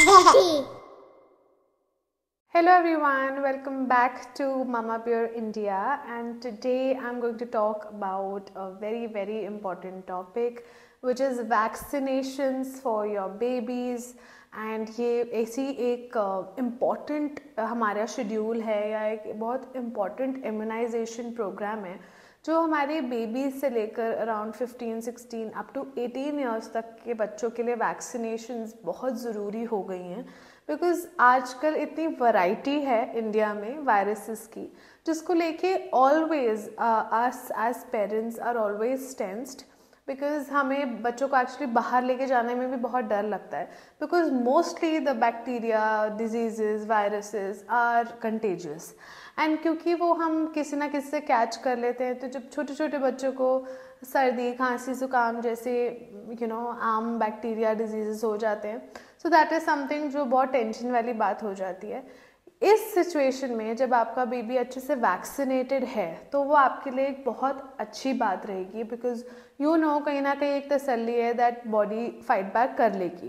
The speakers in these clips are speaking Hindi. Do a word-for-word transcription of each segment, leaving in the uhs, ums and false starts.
Hello everyone, welcome back to Mama Pure India, and today I'm going to talk about a very very important topic which is vaccinations for your babies. And ये ऐसी एक इम्पॉर्टेंट uh, हमारा शेड्यूल है या एक बहुत इम्पॉर्टेंट इम्यूनाइजेशन प्रोग्राम है जो हमारे बेबीज से लेकर around fifteen sixteen up to eighteen years तक के बच्चों के लिए वैक्सीनेशंस बहुत ज़रूरी हो गई हैं, बिकॉज आजकल इतनी वैरायटी है इंडिया में वायरसेस की, जिसको लेके always us as parents are always tensed, because हमें बच्चों को एक्चुअली बाहर लेके जाने में भी बहुत डर लगता है, because mostly the bacteria diseases viruses are contagious, and क्योंकि वो हम किसी ना किसी से कैच कर लेते हैं, तो जब छोटे छोटे बच्चों को सर्दी खांसी जुकाम जैसे यू नो आम बैक्टीरिया डिजीजेस हो जाते हैं, सो दैट इज़ समथिंग जो बहुत टेंशन वाली बात हो जाती है। इस सिचुएशन में जब आपका बेबी अच्छे से वैक्सीनेटेड है तो वो आपके लिए एक बहुत अच्छी बात रहेगी, बिकॉज यू नो कहीं ना कहीं एक तसल्ली है दैट बॉडी फाइट बैक कर लेगी।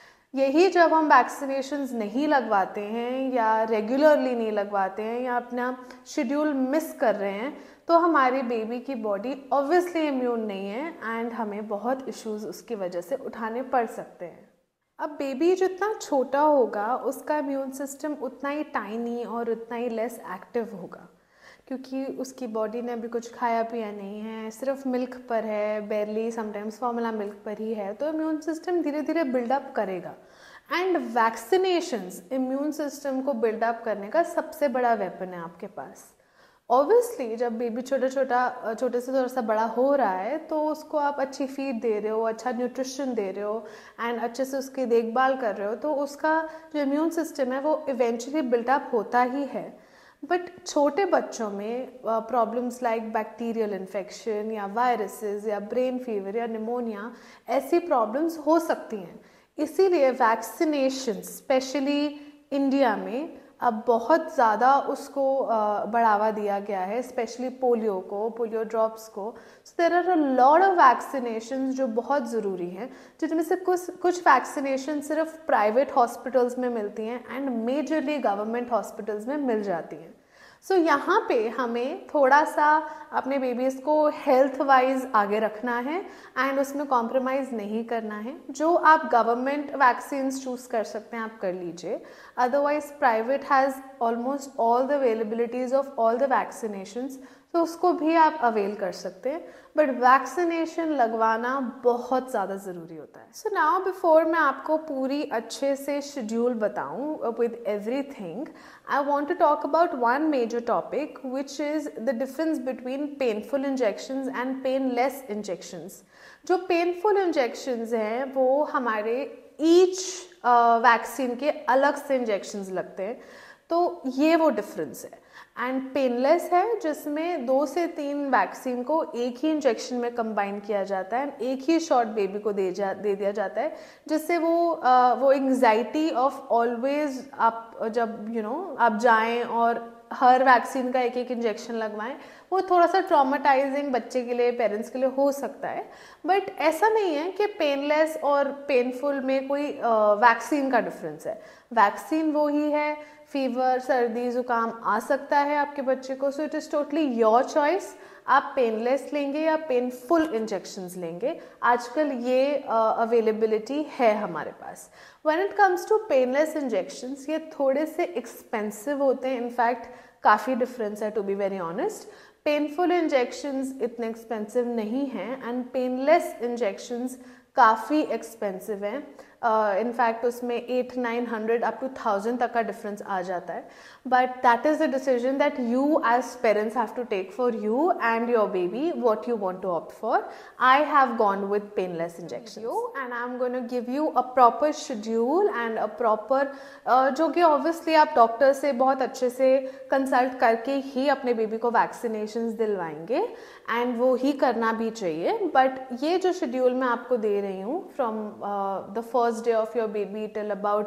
यही जब हम वैक्सीनेशंस नहीं लगवाते हैं या रेगुलरली नहीं लगवाते हैं या अपना शेड्यूल मिस कर रहे हैं, तो हमारे बेबी की बॉडी ऑब्वियसली इम्यून नहीं है एंड हमें बहुत इश्यूज उसकी वजह से उठाने पड़ सकते हैं। अब बेबी जितना छोटा होगा उसका इम्यून सिस्टम उतना ही टाइनी और उतना ही लेस एक्टिव होगा, क्योंकि उसकी बॉडी ने अभी कुछ खाया पिया नहीं है, सिर्फ मिल्क पर है, बेरली समटाइम्स फॉर्मूला मिल्क पर ही है, तो इम्यून सिस्टम धीरे धीरे बिल्डअप करेगा। एंड वैक्सीनेशंस इम्यून सिस्टम को बिल्डअप करने का सबसे बड़ा वेपन है आपके पास। ऑब्वियसली जब बेबी छोटा छोटा छोटे से थोड़ा सा बड़ा हो रहा है तो उसको आप अच्छी फीड दे रहे हो, अच्छा न्यूट्रिशन दे रहे हो एंड अच्छे से उसकी देखभाल कर रहे हो, तो उसका जो इम्यून सिस्टम है वो इवेंचुअली बिल्डअप होता ही है। बट छोटे बच्चों में प्रॉब्लम्स लाइक बैक्टीरियल इन्फेक्शन या वायरसेस या ब्रेन फीवर या निमोनिया ऐसी प्रॉब्लम्स हो सकती हैं, इसीलिए वैक्सीनेशन स्पेशली इंडिया में अब बहुत ज़्यादा उसको बढ़ावा दिया गया है, स्पेशली पोलियो को, पोलियो ड्रॉप्स को। So there are a lot of vaccinations जो बहुत ज़रूरी हैं, जिनमें से कुछ कुछ वैक्सीनेशन सिर्फ प्राइवेट हॉस्पिटल्स में मिलती हैं एंड मेजरली गवर्नमेंट हॉस्पिटल्स में मिल जाती हैं। सो so, यहाँ पे हमें थोड़ा सा अपने बेबीज़ को हेल्थ वाइज आगे रखना है एंड उसमें कॉम्प्रोमाइज़ नहीं करना है। जो आप गवर्नमेंट वैक्सीन्स चूज़ कर सकते हैं आप कर लीजिए, otherwise private has almost all the availabilities of all the vaccinations, तो उसको भी आप अवेल कर सकते हैं। बट वैक्सीनेशन लगवाना बहुत ज़्यादा ज़रूरी होता है। सो नाउ बिफोर मैं आपको पूरी अच्छे से शेड्यूल बताऊँ with everything, I want to talk about one major topic which is the difference between painful injections and painless injections. जो पेनफुल इंजेक्शंस हैं वो हमारे ईच वैक्सीन के अलग से इंजेक्शंस लगते हैं, तो ये वो डिफरेंस है। एंड पेनलेस है जिसमें दो से तीन वैक्सीन को एक ही इंजेक्शन में कंबाइन किया जाता है, एक ही शॉट बेबी को दे जा दे दिया जाता है, जिससे वो आ, वो एंग्जाइटी ऑफ ऑलवेज आप जब यू you नो know, आप जाएं और हर वैक्सीन का एक एक इंजेक्शन लगवाएं, वो थोड़ा सा ट्रॉमेटाइजिंग बच्चे के लिए, पेरेंट्स के लिए हो सकता है। बट ऐसा नहीं है कि पेनलेस और पेनफुल में कोई वैक्सीन का डिफरेंस है। वैक्सीन वो ही है, फीवर सर्दी जुकाम आ सकता है आपके बच्चे को, so it is totally your choice, आप पेनलेस लेंगे या पेनफुल इंजेक्शंस लेंगे। आजकल ये अवेलेबिलिटी uh, है हमारे पास। When it comes to painless injections, ये थोड़े से एक्सपेंसिव होते हैं, इनफैक्ट काफ़ी डिफरेंस है to be very honest. Painful injections इतने एक्सपेंसिव नहीं हैं एंड पेनलेस इंजेक्शंस काफ़ी एक्सपेंसिव हैं। इनफैक्ट uh, उसमें eight nine hundred up to thousand तक का डिफरेंस आ जाता है। But that is the decision that you as parents have to take for you and your baby what you want to opt for. I have gone with painless injection and I am going to give you a proper schedule and a proper, जो कि ऑब्वियसली आप डॉक्टर से बहुत अच्छे से कंसल्ट करके ही अपने बेबी को वैक्सीनेशंस दिलवाएंगे एंड वो ही करना भी चाहिए। बट ये जो शेड्यूल मैं आपको दे रही हूँ from the first day of your baby till about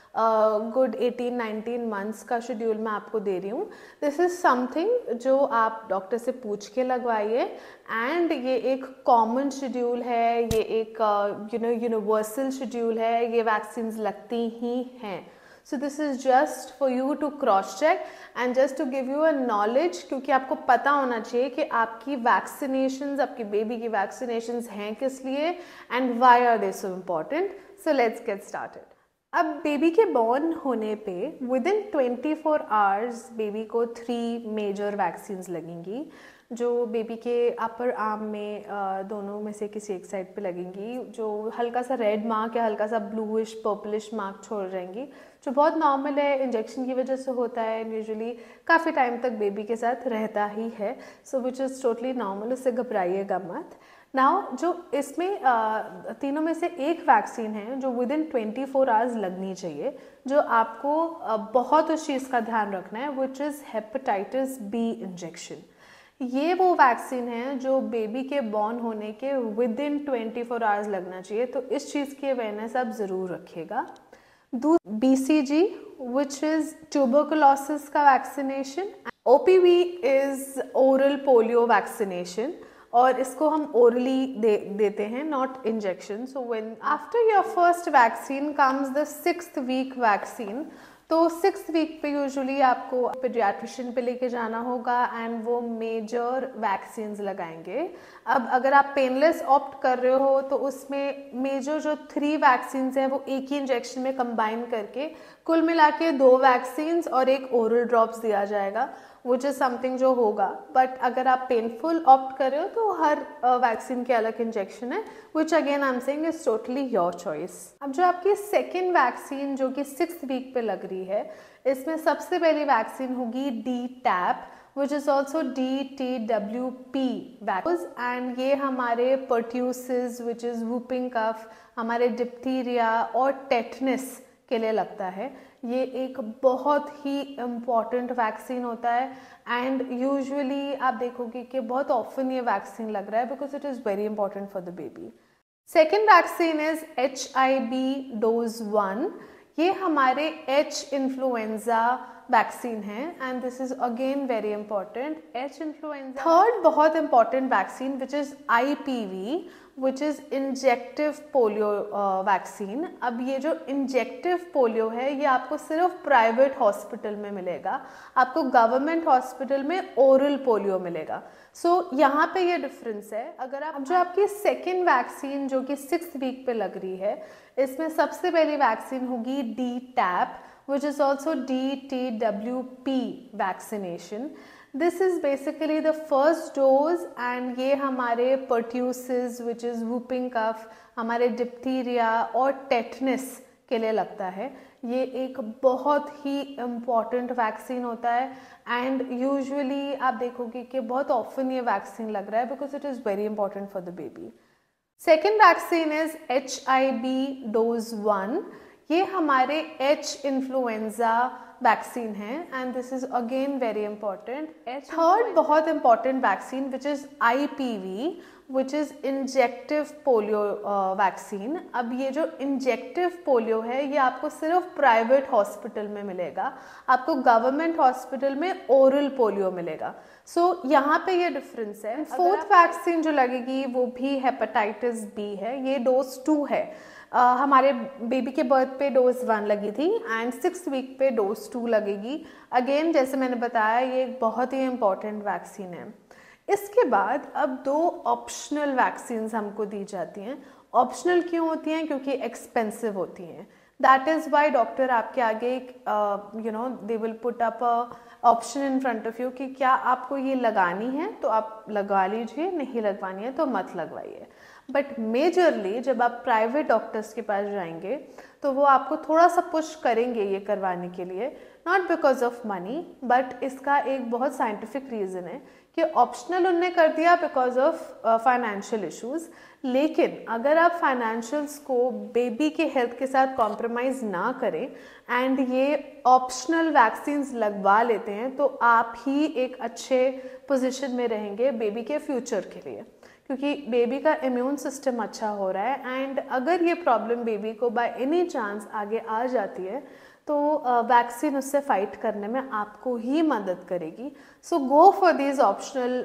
good eighteen nineteen months का शेड्यूल मैं आपको दे रही हूँ. दिस इज़ समथिंग जो आप डॉक्टर से पूछ के लगवाइए. एंड ये एक कॉमन शेड्यूल है, ये एक यू नो यूनिवर्सल शेड्यूल है, ये वैक्सीन्स लगती ही हैं. So this is just for you to cross check and just to give you a knowledge, क्योंकि आपको पता होना चाहिए कि आपकी वैक्सीनेशंस, आपकी बेबी की वैक्सीनेशंस हैं किस लिए and why are they so important. So let's get started. अब बेबी के बॉर्न होने पे within twenty four hours baby को थ्री मेजर वैक्सीन्स लगेंगी, जो बेबी के अपर आर्म में आ, दोनों में से किसी एक साइड पे लगेंगी, जो हल्का सा रेड मार्क या हल्का सा ब्लूइश पर्पलिश मार्क छोड़ जाएंगी, जो बहुत नॉर्मल है, इंजेक्शन की वजह से होता है, यूजुअली काफ़ी टाइम तक बेबी के साथ रहता ही है. So which is totally normal, उससे घबराइएगा मत. नाउ जो इसमें आ, तीनों में से एक वैक्सीन है जो within twenty four hours लगनी चाहिए, जो आपको आ, बहुत उस चीज़ का ध्यान रखना है, which is hepatitis B injection. ये वो वैक्सीन है जो बेबी के बॉर्न होने के within twenty four hours लगना चाहिए, तो इस चीज़ की अवेयरनेस आप ज़रूर रखिएगा. B C G which is tuberculosis का vaccination. O P V is oral polio vaccination, और इसको हम ओरली दे देते हैं, not injection. So when after your first vaccine comes the sixth week vaccine. तो सिक्स वीक पे यूजुअली आपको पीडियाट्रिशियन पे लेके जाना होगा एंड वो मेजर वैक्सीन्स लगाएंगे. अब अगर आप पेनलेस ऑप्ट कर रहे हो तो उसमें मेजर जो थ्री वैक्सीन्स हैं वो एक ही इंजेक्शन में कंबाइन करके कुल मिला के दो वैक्सीन्स और एक ओरल ड्रॉप्स दिया जाएगा, विच इज़ समथिंग जो होगा. बट अगर आप पेनफुल ऑप्ट कर रहे हो तो हर वैक्सीन के अलग इंजेक्शन है, which again I am saying is totally your choice. अब जो आपकी सेकेंड वैक्सीन जो कि सिक्स वीक पे लग रही है, इसमें सबसे पहली वैक्सीन होगी D tap, which is also D T W P vaccine. And ये हमारे pertussis which is whooping cough, हमारे डिप्थीरिया और टेटनस के लिए लगता है. ये एक बहुत ही इम्पॉर्टेंट वैक्सीन होता है एंड यूजुअली आप देखोगे कि बहुत ऑफन ये वैक्सीन लग रहा है because it is very important for the baby. Second vaccine is H I B dose one. ये हमारे एच इन्फ्लुएंजा वैक्सीन है and this is again very important. H influenza. Third बहुत important vaccine which is I P V, which is injective polio vaccine. अब ये जो इंजेक्टिव पोलियो है ये आपको सिर्फ प्राइवेट हॉस्पिटल में मिलेगा, आपको गवर्नमेंट हॉस्पिटल में ओरल पोलियो मिलेगा. सो so, यहाँ पे ये डिफरेंस है. अगर आप जो आपकी सेकेंड वैक्सीन जो कि सिक्स वीक पे लग रही है, इसमें सबसे पहली वैक्सीन होगी D tap, which is also D T W P vaccination. This is basically the first dose and ये हमारे pertussis which is whooping cough, हमारे डिप्थीरिया और टेटनस के लिए लगता है. ये एक बहुत ही इम्पॉर्टेंट वैक्सीन होता है एंड यूजुअली आप देखोगे कि बहुत ऑफन ये वैक्सीन लग रहा है because it is very important for the baby. Second vaccine is H I B dose one. ये हमारे एच इन्फ्लुएंजा वैक्सीन है and this is again very important. Third बहुत important vaccine which is I P V, which is injective polio vaccine. अब ये जो इंजेक्टिव पोलियो है ये आपको सिर्फ प्राइवेट हॉस्पिटल में मिलेगा, आपको गवर्नमेंट हॉस्पिटल में ओरल पोलियो मिलेगा. सो so, यहाँ पे ये डिफरेंस है. फोर्थ वैक्सीन जो लगेगी वो भी हेपेटाइटिस बी है. ये डोज टू है. uh, हमारे बेबी के बर्थ पे डोज वन लगी थी एंड सिक्स वीक पे डोज टू लगेगी. अगेन जैसे मैंने बताया ये एक बहुत ही इम्पॉर्टेंट वैक्सीन है. इसके बाद अब दो ऑप्शनल वैक्सीन्स हमको दी जाती हैं. ऑप्शनल क्यों होती हैं? क्योंकि एक्सपेंसिव होती हैं. दैट इज़ वाई डॉक्टर आपके आगे you know they will put up a option in front of you कि क्या आपको ये लगानी है तो आप लगवा लीजिए, नहीं लगवानी है तो मत लगवाइए. बट मेजरली जब आप प्राइवेट डॉक्टर्स के पास जाएंगे तो वो आपको थोड़ा सा पुश करेंगे ये करवाने के लिए, not because of money but इसका एक बहुत साइंटिफिक रीज़न है कि ऑप्शनल उनने कर दिया बिकॉज ऑफ फाइनेंशियल इश्यूज. लेकिन अगर आप फाइनेंशियल्स को बेबी के हेल्थ के साथ कॉम्प्रोमाइज़ ना करें एंड ये ऑप्शनल वैक्सीन्स लगवा लेते हैं तो आप ही एक अच्छे पोजीशन में रहेंगे बेबी के फ्यूचर के लिए. क्योंकि बेबी का इम्यून सिस्टम अच्छा हो रहा है। एंड अगर ये प्रॉब्लम बेबी को बाय एनी चांस आगे आ जाती है तो वैक्सीन uh, उससे फाइट करने में आपको ही मदद करेगी। So go for these optional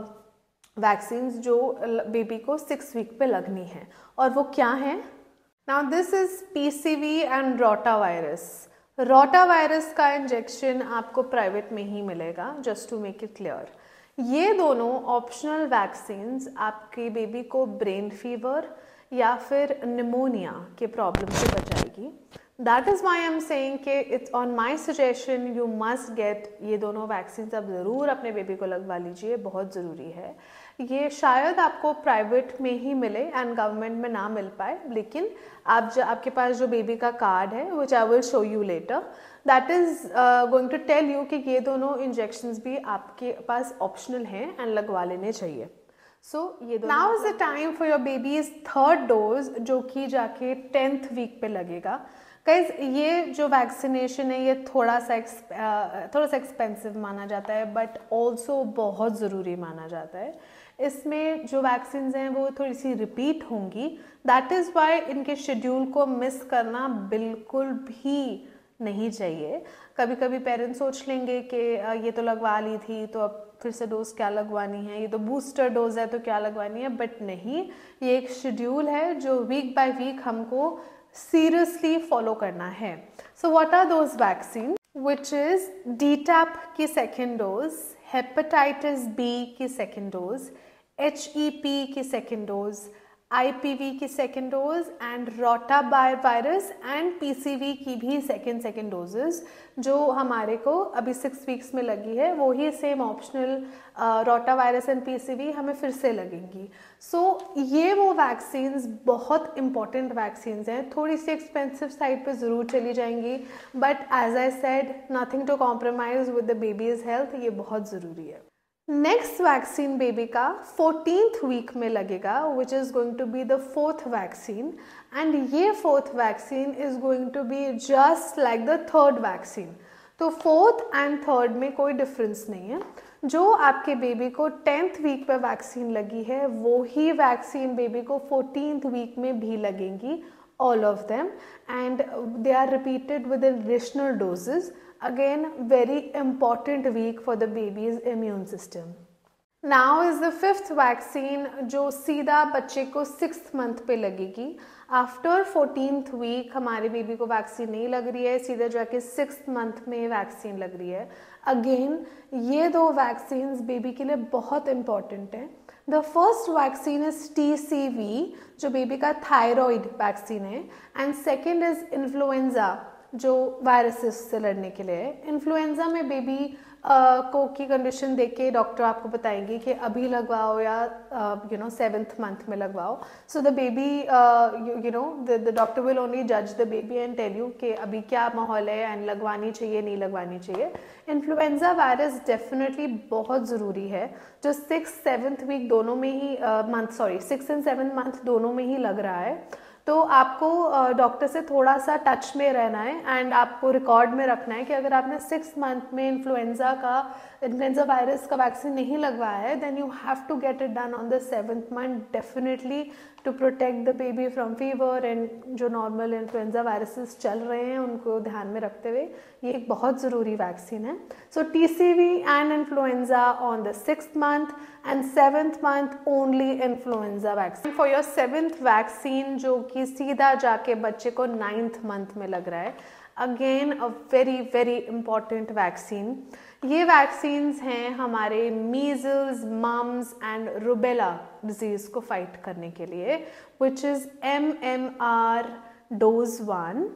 vaccine जो बेबी को सिक्स वीक पे लगनी है। और वो क्या है? Now this is PCV and rota virus. Rota virus का इंजेक्शन आपको प्राइवेट में ही मिलेगा, just to make it clear. ये दोनों ऑप्शनल वैक्सीन्स आपके बेबी को ब्रेन फीवर या फिर निमोनिया के प्रॉब्लम से बचाएगी। That is why I am saying कि it's on my suggestion you must get ये दोनों वैक्सीन आप ज़रूर अपने बेबी को लगवा लीजिए, बहुत ज़रूरी है। ये शायद आपको प्राइवेट में ही मिले एंड गवर्नमेंट में ना मिल पाए, लेकिन आप जो आपके पास जो बेबी का कार्ड है which I will show you later, that is going to tell you कि ये दोनों इंजेक्शंस भी आपके पास ऑप्शनल हैं एंड लगवा लेने चाहिए। सो so, ये now is the time for your baby's third dose, जो कि जाके टेंथ वीक पे लगेगा। गाइज ये जो वैक्सीनेशन है ये थोड़ा सा थोड़ा सा एक्सपेंसिव माना जाता है, बट ऑल्सो बहुत ज़रूरी माना जाता है। इसमें जो वैक्सीन हैं वो थोड़ी सी रिपीट होंगी, दैट इज़ वाई इनके शेड्यूल को मिस करना बिल्कुल भी नहीं चाहिए। कभी कभी पेरेंट्स सोच लेंगे कि ये तो लगवा ली थी तो अब फिर से डोज क्या लगवानी है, ये तो बूस्टर डोज है तो क्या लगवानी है, बट नहीं, ये एक शेड्यूल है जो वीक बाय वीक हमको सीरियसली फॉलो करना है। So what are those vaccine? Which is D tap की सेकेंड डोज, हेपेटाइटिस बी की second dose, H E P की second dose, I P V की second dose and rota virus and P C V की भी सेकेंड सेकेंड डोजेस जो हमारे को अभी सिक्स वीक्स में लगी है, वो ही same optional rota virus and P C V हमें फिर से लगेंगी। सो so, ये वो वैक्सीन्स बहुत इंपॉर्टेंट वैक्सीन्स हैं, थोड़ी सी एक्सपेंसिव साइड पे ज़रूर चली जाएंगी, but as I said nothing to compromise with the baby's health, ये बहुत ज़रूरी है। नेक्स्ट वैक्सीन बेबी का फोर्टीन्थ वीक में लगेगा, which is going to be the fourth vaccine, and ये fourth vaccine is going to be just like the third vaccine. तो फोर्थ एंड थर्ड में कोई डिफरेंस नहीं है। जो आपके बेबी को टेंथ वीक पे वैक्सीन लगी है वो ही वैक्सीन बेबी को फोर्टीन्थ वीक में भी लगेंगी, all of them, and they are repeated with additional doses. Again, very important week for the baby's immune system. Now is the fifth vaccine जो सीधा बच्चे को सिक्स्थ मंथ पे लगेगी। आफ्टर फोर्टीन्थ वीक हमारे बेबी को वैक्सीन नहीं लग रही है, सीधा जाके सिक्स्थ मंथ में वैक्सीन लग रही है। अगेन ये दो वैक्सीन्स बेबी के लिए बहुत इंपॉर्टेंट हैं। The first vaccine is T C V जो बेबी का थायराइड वैक्सीन है, एंड सेकेंड इज इन्फ्लुएंजा जो वायरसेस से लड़ने के लिए है। इन्फ्लुएंजा में बेबी Uh, को की कंडीशन देख के डॉक्टर आपको बताएंगे कि अभी लगवाओ या यू नो सेवेंथ मंथ में लगवाओ। So the baby you know the doctor will only जज the baby and tell you कि अभी क्या माहौल है एंड लगवानी चाहिए नहीं लगवानी चाहिए। इन्फ्लुएंजा वायरस डेफिनेटली बहुत ज़रूरी है, जो सिक्स सेवन्थ वीक दोनों में ही month sorry six and seven month दोनों में ही लग रहा है। तो आपको डॉक्टर से थोड़ा सा टच में रहना है एंड आपको रिकॉर्ड में रखना है कि अगर आपने सिक्स मंथ में इन्फ्लुएंजा का इन्फ्लुएंजा वायरस का वैक्सीन नहीं लगवाया है, then you have to get it done on the seventh month definitely to protect the baby from fever and जो नॉर्मल इन्फ्लुएंजा वायरसेस चल रहे हैं उनको ध्यान में रखते हुए ये एक बहुत ज़रूरी वैक्सीन है। So T C V and influenza on the sixth month and seventh month only influenza vaccine. For your seventh vaccine जो कि सीधा जाके बच्चे को नाइन्थ मंथ में लग रहा है, again a very very important vaccine. ये वैक्सीन्स हैं हमारे measles, mumps and rubella disease को फाइट करने के लिए, which is M M R dose one,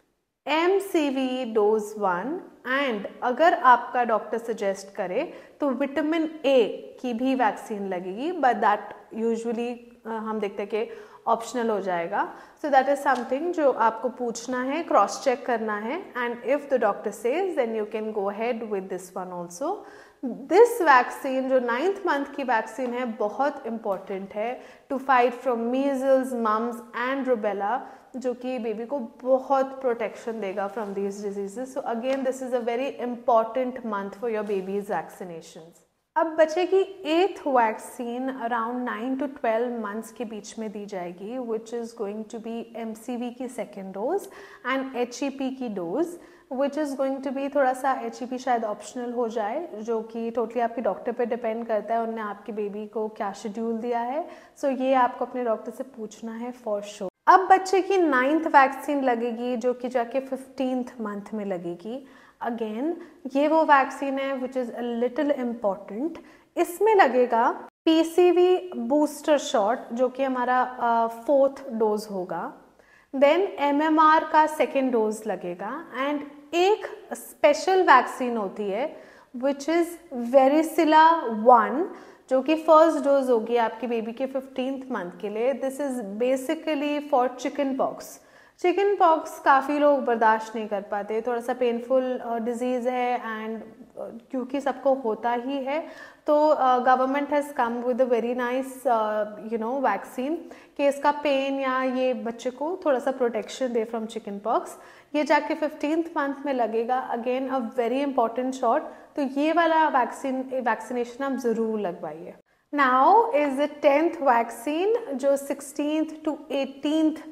M C V dose one, and अगर आपका डॉक्टर सजेस्ट करे तो विटामिन ए की भी वैक्सीन लगेगी, बट दैट यूजुअली हम देखते हैं कि ऑप्शनल हो जाएगा। सो दैट इज समथिंग जो आपको पूछना है, क्रॉस चेक करना है, and if the doctor says then you can go ahead with this one also. This vaccine जो नाइन्थ मंथ की वैक्सीन है बहुत इंपॉर्टेंट है to fight from measles, mumps and rubella, जो कि बेबी को बहुत प्रोटेक्शन देगा from these diseases. So again this is a very important month for your baby's vaccinations. अब बच्चे की eighth vaccine around nine to twelve months के बीच में दी जाएगी, which is going to be M C V की second dose and H E P की dose, which is going to be, थोड़ा सा एच ई पी शायद ऑप्शनल हो जाए, जो कि टोटली आपके डॉक्टर पे डिपेंड करता है, उनने आपके बेबी को क्या शेड्यूल दिया है। सो so, ये आपको अपने डॉक्टर से पूछना है फॉर श्योर। अब बच्चे की नाइन्थ वैक्सीन लगेगी, जो कि जाके फिफ्टींथ मंथ में लगेगी। अगेन ये वो वैक्सीन है which is a little important. इसमें लगेगा P C V booster shot, जो कि हमारा फोर्थ uh, डोज होगा। देन एम एम आर का सेकेंड डोज लगेगा एंड एक स्पेशल वैक्सीन होती है विच इज़ वेरिसिला वन, जो कि फर्स्ट डोज होगी आपकी बेबी के फिफ्टींथ मंथ के लिए। This is basically for chicken pox. Chicken pox काफ़ी लोग बर्दाश्त नहीं कर पाते, थोड़ा सा पेनफुल डिजीज़ है एंड क्योंकि सबको होता ही है, तो government has come with a very nice you know vaccine कि इसका पेन या ये बच्चे को थोड़ा सा प्रोटेक्शन दे फ्रॉम चिकन पॉक्स। ये जाके फिफ्टींथ मंथ में लगेगा। Again a very important shot, तो ये वाला वैक्सीन वैक्सीनेशन आप ज़रूर लगवाइए। Now is the tenth vaccine, जो sixteenth to eighteenth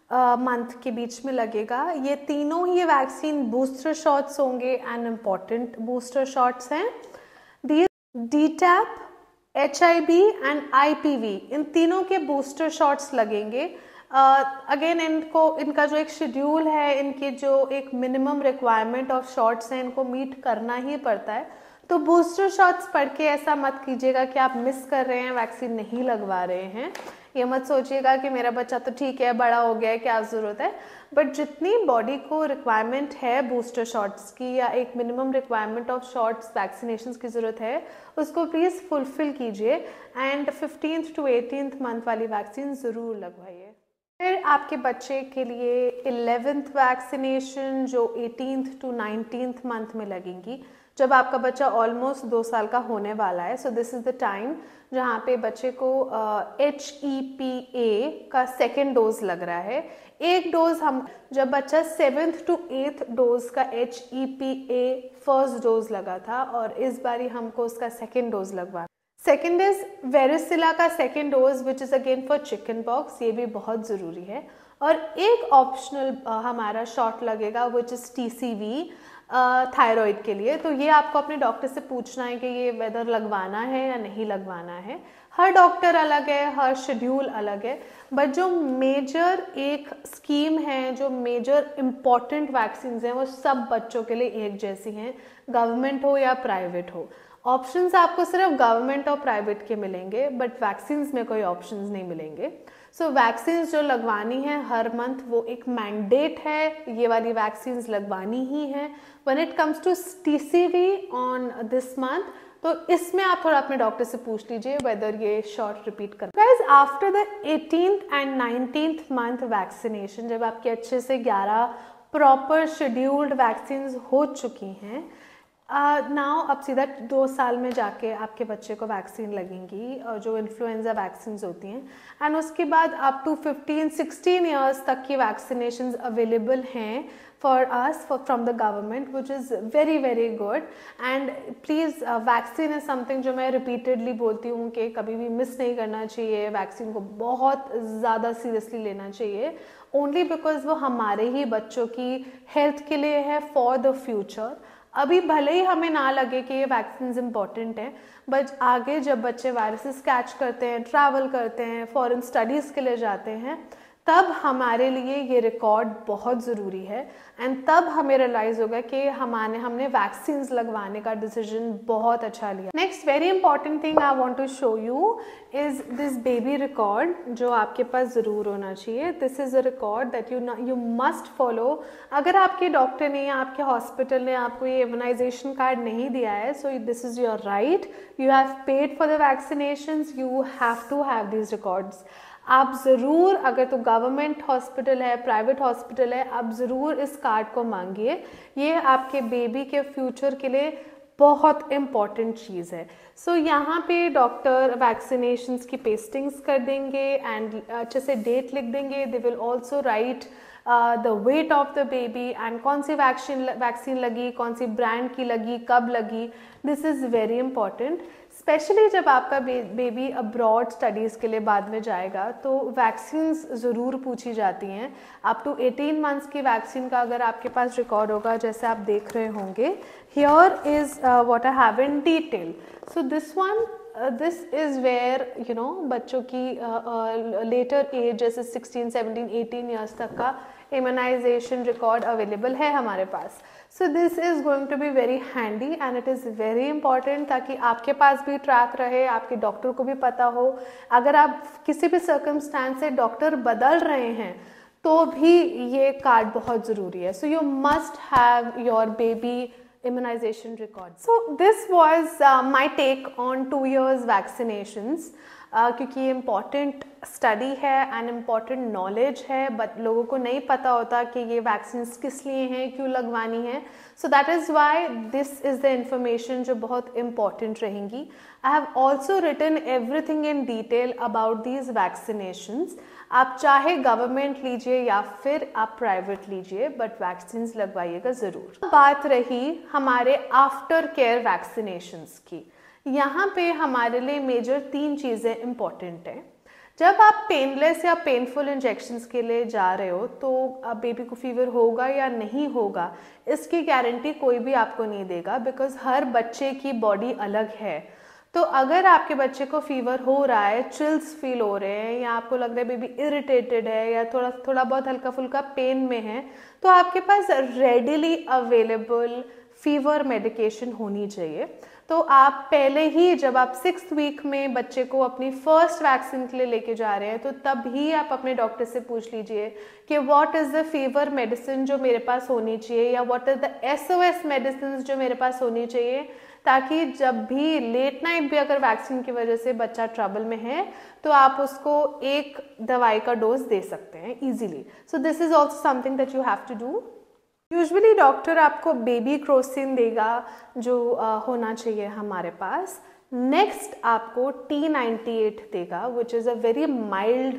month uh, के बीच में लगेगा। ये तीनों ही वैक्सीन बूस्टर शॉट्स होंगे एंड इम्पॉर्टेंट बूस्टर शॉट्स हैं। The DTaP, H I V and I P V, इन तीनों के बूस्टर शॉट्स लगेंगे। अगेन uh, इनको इनका जो एक शेड्यूल है, इनके जो एक मिनिमम रिक्वायरमेंट ऑफ शॉट्स हैं, इनको मीट करना ही पड़ता है। तो बूस्टर शॉट्स पढ़ के ऐसा मत कीजिएगा कि आप मिस कर रहे हैं, वैक्सीन नहीं लगवा रहे हैं। ये मत सोचिएगा कि मेरा बच्चा तो ठीक है, बड़ा हो गया है, क्या ज़रूरत है। बट जितनी बॉडी को रिक्वायरमेंट है बूस्टर शॉट्स की, या एक minimum requirement of shots vaccination की ज़रूरत है, उसको प्लीज़ फुलफिल कीजिए and fifteenth to eighteenth month वाली वैक्सीन ज़रूर लगवाइए। फिर आपके बच्चे के लिए इलेवेंथ वैक्सीनेशन, जो एटीन्थ टू नाइनटीन्थ मंथ में लगेंगी, जब आपका बच्चा ऑलमोस्ट दो साल का होने वाला है। So this is the time जहाँ पे बच्चे को एच ई पी ए का सेकेंड डोज लग रहा है। एक डोज हम जब बच्चा सेवेंथ टू एथ डोज का H E P A first dose लगा था, और इस बारी हमको उसका सेकेंड डोज लगवा। सेकेंड इज वेरिसिला का second dose which is again for chicken pox, ये भी बहुत ज़रूरी है। और एक ऑप्शनल हमारा शॉट लगेगा which is T C V thyroid के लिए। तो ये आपको अपने डॉक्टर से पूछना है कि ये वेदर लगवाना है या नहीं लगवाना है। हर डॉक्टर अलग है, हर शेड्यूल अलग है, बट जो मेजर एक स्कीम है, जो मेजर इम्पॉर्टेंट वैक्सीन हैं, वो सब बच्चों के लिए एक जैसी हैं, गवर्नमेंट हो या प्राइवेट हो। ऑप्शंस आपको सिर्फ गवर्नमेंट और प्राइवेट के मिलेंगे, बट वैक्सीन्स में कोई ऑप्शंस नहीं मिलेंगे। सो वैक्सीन्स जो लगवानी है हर मंथ, वो एक मैंडेट है, ये वाली वैक्सीन्स लगवानी ही है। When it comes to T C V on this month, तो इसमें आप थोड़ा अपने डॉक्टर से पूछ लीजिए वेदर ये शॉट रिपीट कर। Guys, after the eighteenth and nineteenth month vaccination, जब आपके अच्छे से ग्यारह प्रॉपर शेड्यूल्ड वैक्सीन हो चुकी हैं, नाउ uh, अब सीधा दो साल में जाके आपके बच्चे को वैक्सीन लगेंगी, और जो इन्फ्लुएंजा वैक्सीन होती हैं, एंड उसके बाद up to fifteen sixteen years तक की वैक्सीनेशन अवेलेबल हैं for us from the government, which is very very good. And please, vaccine is something जो मैं रिपीटेडली बोलती हूँ कि कभी भी मिस नहीं करना चाहिए। वैक्सीन को बहुत ज़्यादा सीरियसली लेना चाहिए, ओनली बिकॉज वो हमारे ही बच्चों की हेल्थ के लिए है, फॉर द फ्यूचर। अभी भले ही हमें ना लगे कि ये वैक्सीन इंपॉर्टेंट हैं, बट आगे जब बच्चे वायरसेस कैच करते हैं, ट्रैवल करते हैं, फॉरेन स्टडीज़ के लिए जाते हैं, तब हमारे लिए ये रिकॉर्ड बहुत ज़रूरी है। एंड तब हमें रियलाइज़ होगा कि हमारे हमने वैक्सीन्स लगवाने का डिसीजन बहुत अच्छा लिया। Next very important thing I want to show you is this baby record, जो आपके पास ज़रूर होना चाहिए। This is a record that you you must follow. अगर आपके डॉक्टर ने या आपके हॉस्पिटल ने आपको ये इम्यूनाइजेशन कार्ड नहीं दिया है, so this is your right, you have paid for the vaccinations, you have to have these records. आप ज़रूर, अगर तो गवर्नमेंट हॉस्पिटल है, प्राइवेट हॉस्पिटल है, आप ज़रूर इस कार्ड को मांगिए। ये आपके बेबी के फ्यूचर के लिए बहुत इम्पॉर्टेंट चीज़ है। सो so, यहाँ पे डॉक्टर वैक्सीनेशंस की पेस्टिंग्स कर देंगे एंड अच्छे से डेट लिख देंगे। They will also write the weight of the baby and कौन सी वैक्सीन वैक्सीन लगी, कौन सी ब्रांड की लगी, कब लगी। This is very important. Specially जब आपका बे, बेबी अब्रॉड स्टडीज़ के लिए बाद में जाएगा तो वैक्सीन्स ज़रूर पूछी जाती हैं। अप टू एटीन मंथ्स की वैक्सीन का अगर आपके पास रिकॉर्ड होगा, जैसे आप देख रहे होंगे, here is what I have in detail. So this one this is where you know बच्चों की लेटर एज जैसे सिक्सटीन सेवनटीन एटीन ईयर्स तक का इम्यूनाइजेशन रिकॉर्ड अवेलेबल है हमारे पास। So this is going to be very handy and it is very important, ताकि आपके पास भी ट्रैक रहे, आपके डॉक्टर को भी पता हो। अगर आप किसी भी सर्कमस्टांस से डॉक्टर बदल रहे हैं तो भी ये कार्ड बहुत ज़रूरी है। So you must have your baby immunization record. So this was uh, my take on two years vaccinations. uh, क्योंकि ये इम्पॉर्टेंट स्टडी है एंड इम्पॉर्टेंट नॉलेज है, बट लोगों को नहीं पता होता कि ये वैक्सीन किस लिए हैं, क्यों लगवानी है। So that is why this is the information जो बहुत इम्पॉर्टेंट रहेंगी। I have also written everything in detail about these vaccinations. आप चाहे गवर्नमेंट लीजिए या फिर आप प्राइवेट लीजिए, बट वैक्सीन लगवाइएगा ज़रूर। बात रही हमारे आफ्टर केयर वैक्सीनेशंस की, यहाँ पे हमारे लिए मेजर तीन चीज़ें इम्पॉर्टेंट हैं। जब आप पेनलेस या पेनफुल इंजेक्शंस के लिए जा रहे हो तो अब बेबी को फीवर होगा या नहीं होगा इसकी गारंटी कोई भी आपको नहीं देगा, बिकॉज हर बच्चे की बॉडी अलग है। तो अगर आपके बच्चे को फीवर हो रहा है, चिल्स फील हो रहे हैं, या आपको लग रहा है बेबी इरिटेटेड है या थोड़ा थोड़ा बहुत हल्का फुल्का पेन में है, तो आपके पास रेडिली अवेलेबल फीवर मेडिकेशन होनी चाहिए। तो आप पहले ही जब आप सिक्स्थ वीक में बच्चे को अपनी फर्स्ट वैक्सीन के लिए लेके जा रहे हैं तो तब ही आप अपने डॉक्टर से पूछ लीजिए कि what is the fever medicine जो मेरे पास होनी चाहिए, या what is the S O S medicine जो मेरे पास होनी चाहिए, ताकि जब भी लेट नाइट भी अगर वैक्सीन की वजह से बच्चा ट्रबल में है तो आप उसको एक दवाई का डोज दे सकते हैं easily. So this is also something that you have to do. Usually doctor आपको बेबी क्रोसिन देगा जो uh, होना चाहिए हमारे पास। नेक्स्ट आपको टी नाइन्टी एट देगा which is a very mild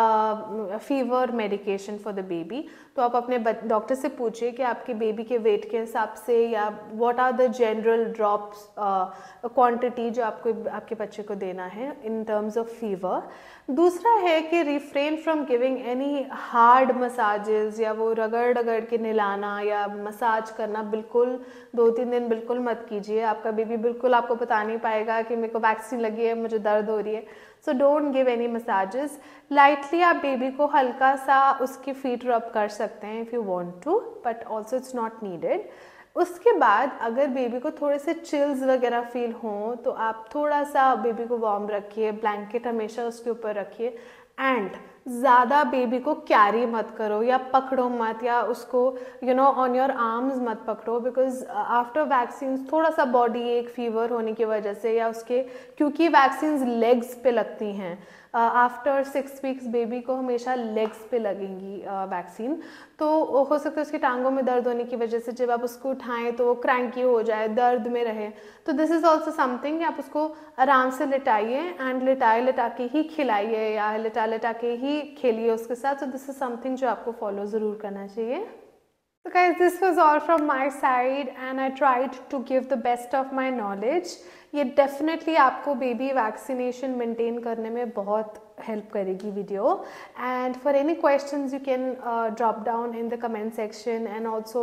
fever medication for the baby. तो आप अपने डॉक्टर से पूछिए कि आपके बेबी के वेट के हिसाब से या what are the general drops quantity जो आपको आपके बच्चे को देना है इन टर्म्स ऑफ फीवर। दूसरा है कि refrain from giving any hard massages, या वो रगड़ रगड़ के नहलाना या मसाज करना बिल्कुल दो तीन दिन बिल्कुल मत कीजिए। आपका बेबी बिल्कुल आपको बता नहीं पाएगा कि मेरे को वैक्सीन लगी है, मुझे दर्द हो रही है। So don't give any massages. Lightly आप बेबी को हल्का सा उसकी फीट रब कर सकते हैं if you want to, but also it's not needed. उसके बाद अगर बेबी को थोड़े से चिल्स वगैरह फील हों तो आप थोड़ा सा बेबी को वार्म रखिए, ब्लैंकेट हमेशा उसके ऊपर रखिए, एंड ज़्यादा बेबी को कैरी मत करो या पकड़ो मत, या उसको you know on your arms मत पकड़ो, बिकॉज आफ्टर वैक्सीन थोड़ा सा बॉडी एक फीवर होने की वजह से, या उसके क्योंकि वैक्सीन लेग्स पे लगती हैं, आफ्टर सिक्स वीक्स बेबी को हमेशा लेग्स पे लगेंगी वैक्सीन uh, तो हो सकता है उसकी टांगों में दर्द होने की वजह से जब आप उसको उठाएं तो वो क्रैंकी हो जाए, दर्द में रहे। तो दिस इज़ ऑल्सो समथिंग, आप उसको आराम से लिटाइए एंड लिटाए लिटा के ही खिलाइए या लिटा लिटा के ही खेलिए उसके साथ। तो दिस इज़ समथिंग जो आपको फॉलो ज़रूर करना चाहिए। So guys, this was all from my side and I tried to give the best of my knowledge. ये definitely आपको baby vaccination maintain करने में बहुत help करेगी video. And for any questions you can uh, drop down in the comment section and also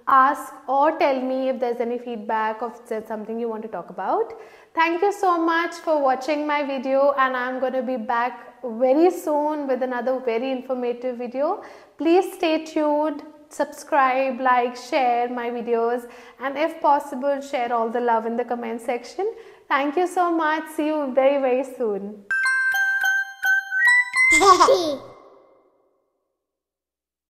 ask or tell me if there's any feedback or if there's something you want to talk about. Thank you so much for watching my video and I'm going to be back very soon with another very informative video. Please stay tuned. Subscribe, like, share my videos, and if possible share all the love in the comment section. Thank you so much. See you very very soon.